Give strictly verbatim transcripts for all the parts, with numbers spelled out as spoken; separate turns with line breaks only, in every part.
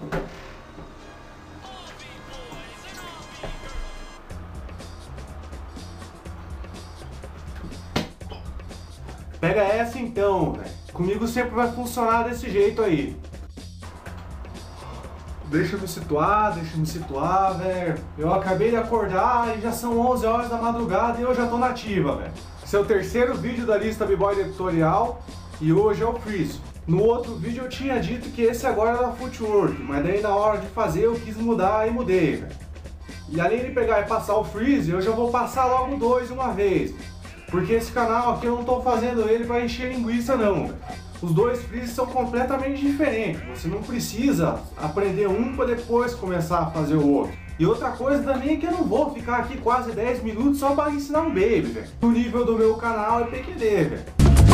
Pega essa então, velho. Comigo sempre vai funcionar desse jeito aí. Deixa eu me situar, deixa eu me situar, velho. Eu acabei de acordar e já são onze horas da madrugada e eu já tô nativa, velho. Esse é o terceiro vídeo da lista B-Boy de tutorial e hoje é o freeze. No outro vídeo eu tinha dito que esse agora era footwork, mas daí na hora de fazer eu quis mudar e mudei, velho. E além de pegar e passar o freeze, eu já vou passar logo dois de uma vez. Porque esse canal aqui eu não tô fazendo ele pra encher linguiça não, velho. Os dois freezes são completamente diferentes. Você não precisa aprender um para depois começar a fazer o outro. E outra coisa também é que eu não vou ficar aqui quase dez minutos só para ensinar um baby, velho. O nível do meu canal é P Q D, velho.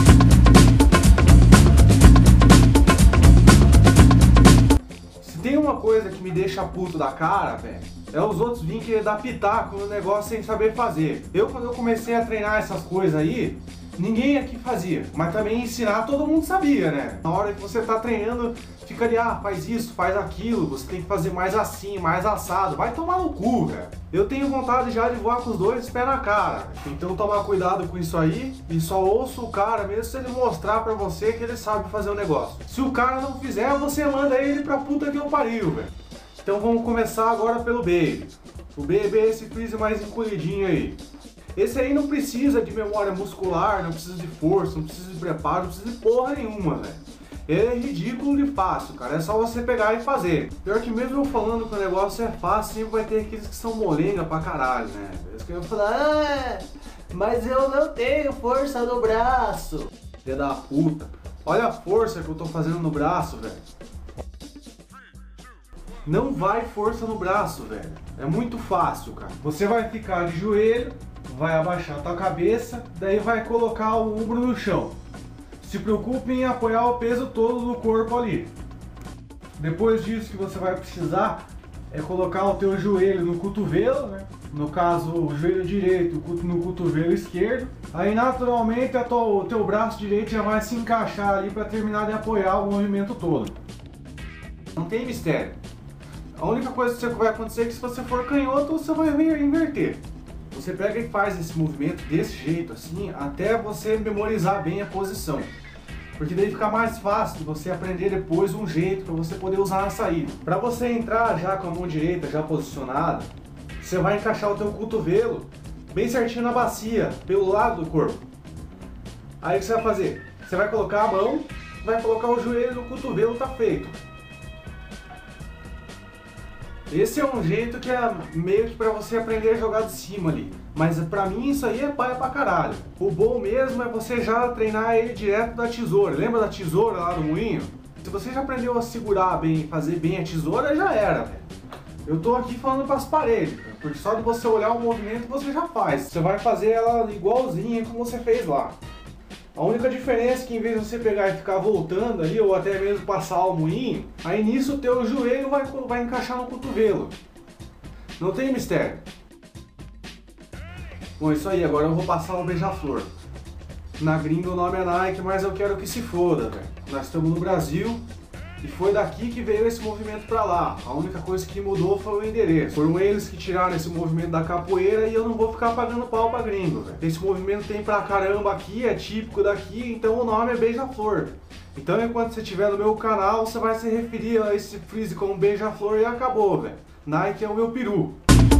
Se tem uma coisa que me deixa puto da cara, velho, é os outros virem querer dar pitaco no negócio sem saber fazer. Eu, quando eu comecei a treinar essas coisas aí, ninguém aqui fazia, mas também ensinar todo mundo sabia, né? Na hora que você tá treinando, fica ali, ah, faz isso, faz aquilo, você tem que fazer mais assim, mais assado. Vai tomar no cu, velho. Eu tenho vontade já de voar com os dois pés na cara. Então tomar cuidado com isso aí e só ouça o cara mesmo se ele mostrar pra você que ele sabe fazer o negócio. Se o cara não fizer, você manda ele pra puta que eu pariu, velho. Então vamos começar agora pelo baby. O baby é esse freeze mais encolhidinho aí. Esse aí não precisa de memória muscular, não precisa de força, não precisa de preparo, não precisa de porra nenhuma, velho. Ele é ridículo de fácil, cara. É só você pegar e fazer. Pior que mesmo eu falando que o negócio é fácil, sempre vai ter aqueles que são molenga pra caralho, né? Eles que vão falar, ah, mas eu não tenho força no braço. Filha da puta. Olha a força que eu tô fazendo no braço, velho. Não vai força no braço, velho. É muito fácil, cara. Você vai ficar de joelho, vai abaixar a tua cabeça, daí vai colocar o ombro no chão. Se preocupe em apoiar o peso todo do corpo ali. Depois disso, que você vai precisar é colocar o teu joelho no cotovelo, né? No caso, o joelho direito no cotovelo esquerdo. Aí naturalmente a tua, o teu braço direito já vai se encaixar ali para terminar de apoiar o movimento todo. Não tem mistério. A única coisa que vai acontecer é que se você for canhoto, você vai inverter. Você pega e faz esse movimento desse jeito, assim, até você memorizar bem a posição. Porque daí fica mais fácil de você aprender depois um jeito para você poder usar na saída. Para você entrar já com a mão direita já posicionada, você vai encaixar o teu cotovelo bem certinho na bacia, pelo lado do corpo. Aí o que você vai fazer? Você vai colocar a mão, vai colocar o joelho no cotovelo, tá feito. Esse é um jeito que é meio que pra você aprender a jogar de cima ali. Mas pra mim isso aí é paia pra caralho. O bom mesmo é você já treinar ele direto da tesoura. Lembra da tesoura lá do moinho? Se você já aprendeu a segurar bem e fazer bem a tesoura, já era, velho. Eu tô aqui falando pras paredes, porque só de você olhar o movimento você já faz. Você vai fazer ela igualzinha como você fez lá. A única diferença é que em vez de você pegar e ficar voltando ali, ou até mesmo passar o moinho, aí nisso o teu joelho vai, vai encaixar no cotovelo. Não tem mistério. Bom, isso aí, agora eu vou passar o beija-flor. Na gringa o nome é Nike, mas eu quero que se foda, velho. Nós estamos no Brasil e foi daqui que veio esse movimento pra lá. A única coisa que mudou foi o endereço. Foram eles que tiraram esse movimento da capoeira e eu não vou ficar pagando pau pra gringo, velho. Esse movimento tem pra caramba aqui, é típico daqui, então o nome é beija-flor. Então enquanto você estiver no meu canal, você vai se referir a esse freeze como beija-flor e acabou, velho. Nike é o meu peru.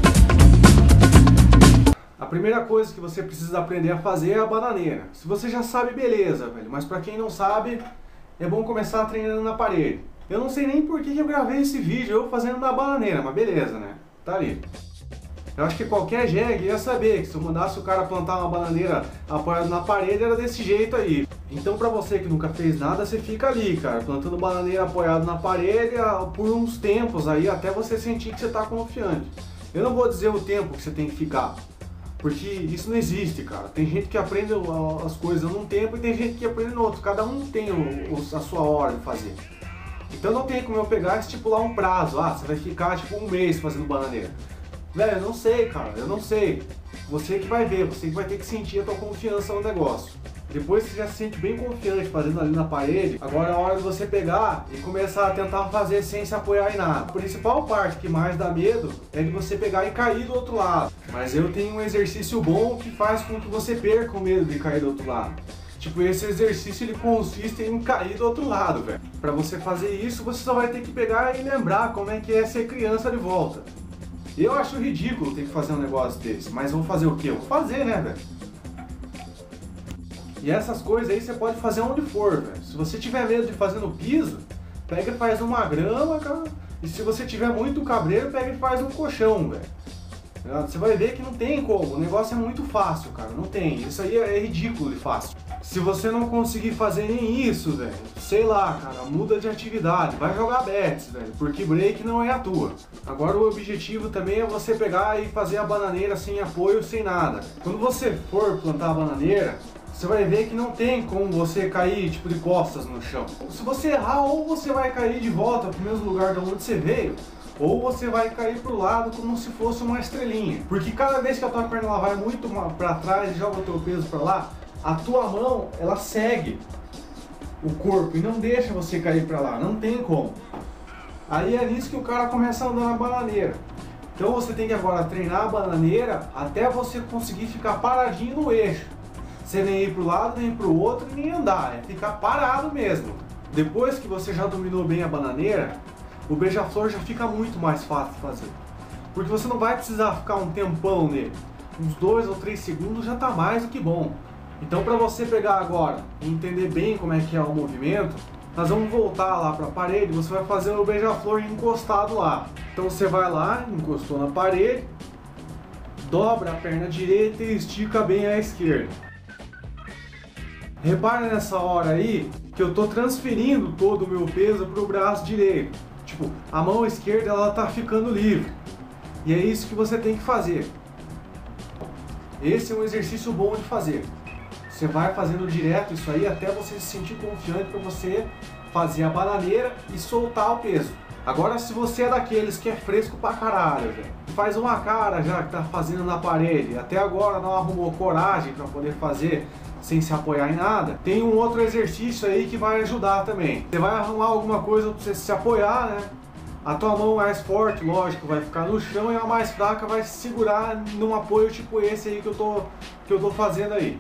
A primeira coisa que você precisa aprender a fazer é a bananeira. Se você já sabe, beleza, velho. Mas pra quem não sabe, é bom começar treinando na parede. Eu não sei nem por que eu gravei esse vídeo eu fazendo na bananeira, mas beleza, né? Tá ali. Eu acho que qualquer jegue ia saber que se eu mandasse o cara plantar uma bananeira apoiada na parede era desse jeito aí. Então pra você que nunca fez nada, você fica ali, cara, plantando bananeira apoiado na parede por uns tempos aí, até você sentir que você tá confiante. Eu não vou dizer o tempo que você tem que ficar, porque isso não existe, cara. Tem gente que aprende as coisas num tempo e tem gente que aprende no outro. Cada um tem o, a sua hora de fazer. Então não tem como eu pegar e estipular um prazo. Ah, você vai ficar tipo um mês fazendo bananeira. Velho, eu não sei, cara. Eu não sei. Você que vai ver. Você que vai ter que sentir a tua confiança no negócio. Depois que você já se sente bem confiante fazendo ali na parede, agora é a hora de você pegar e começar a tentar fazer sem se apoiar em nada. A principal parte que mais dá medo é de você pegar e cair do outro lado. Mas eu tenho um exercício bom que faz com que você perca o medo de cair do outro lado. Tipo, esse exercício ele consiste em cair do outro lado, velho. Pra você fazer isso, você só vai ter que pegar e lembrar como é que é ser criança de volta. Eu acho ridículo ter que fazer um negócio desse, mas vou fazer o quê? Eu vou fazer, né, velho? E essas coisas aí você pode fazer onde for, velho. Se você tiver medo de fazer no piso, pega e faz uma grama, cara. E se você tiver muito cabreiro, pega e faz um colchão, velho. Você vai ver que não tem como, o negócio é muito fácil, cara, não tem. Isso aí é ridículo de fácil. Se você não conseguir fazer nem isso, velho, sei lá, cara, muda de atividade, vai jogar bets, velho, porque break não é a tua. Agora o objetivo também é você pegar e fazer a bananeira sem apoio, sem nada. Quando você for plantar a bananeira, você vai ver que não tem como você cair, tipo, de costas no chão. Se você errar, ou você vai cair de volta pro mesmo lugar de onde você veio, ou você vai cair pro lado como se fosse uma estrelinha. Porque cada vez que a tua perna ela vai muito para trás e joga o teu peso para lá, a tua mão, ela segue o corpo e não deixa você cair para lá, não tem como. Aí é nisso que o cara começa a andar na bananeira. Então você tem que agora treinar a bananeira até você conseguir ficar paradinho no eixo. Sem nem ir pro lado, nem pro outro, nem andar, é ficar parado mesmo. Depois que você já dominou bem a bananeira, o beija-flor já fica muito mais fácil de fazer. Porque você não vai precisar ficar um tempão nele. Uns dois ou três segundos já tá mais do que bom. Então para você pegar agora e entender bem como é que é o movimento, nós vamos voltar lá para a parede, você vai fazer o beija-flor encostado lá. Então você vai lá, encostou na parede, dobra a perna direita e estica bem a esquerda. Repara nessa hora aí que eu tô transferindo todo o meu peso para o braço direito. Tipo, a mão esquerda ela tá ficando livre. E é isso que você tem que fazer. Esse é um exercício bom de fazer. Você vai fazendo direto isso aí até você se sentir confiante para você fazer a bananeira e soltar o peso. Agora, se você é daqueles que é fresco pra caralho, velho, faz uma cara já que tá fazendo na parede, até agora não arrumou coragem para poder fazer sem se apoiar em nada, tem um outro exercício aí que vai ajudar também. Você vai arrumar alguma coisa para você se apoiar, né? A tua mão mais forte, lógico, vai ficar no chão e a mais fraca vai se segurar num apoio tipo esse aí que eu tô, que eu tô fazendo aí.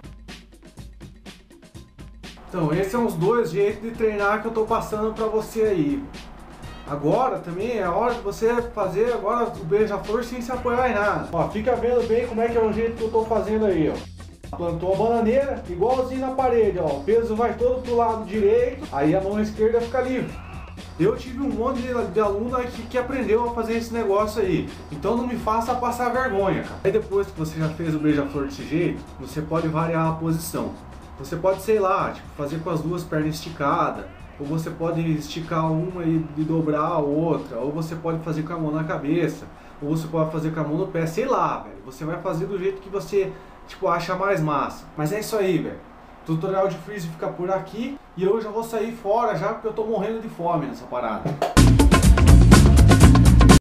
Então, esses são os dois jeitos de treinar que eu tô passando para você aí. Agora também é a hora de você fazer agora o beija-flor sem se apoiar em nada. Ó, fica vendo bem como é que é o jeito que eu tô fazendo aí, ó. Plantou a bananeira, igualzinho na parede, ó. O peso vai todo pro lado direito, aí a mão esquerda fica livre. Eu tive um monte de, de aluno aqui que aprendeu a fazer esse negócio aí. Então não me faça passar vergonha, cara. Aí depois que você já fez o beija-flor desse jeito, você pode variar a posição. Você pode, sei lá, tipo, fazer com as duas pernas esticadas. Ou você pode esticar uma e, e dobrar a outra. Ou você pode fazer com a mão na cabeça. Ou você pode fazer com a mão no pé, sei lá, velho. Você vai fazer do jeito que você, tipo, acha mais massa. Mas é isso aí, velho. O tutorial de freeze fica por aqui. E eu já vou sair fora já, porque eu tô morrendo de fome nessa parada.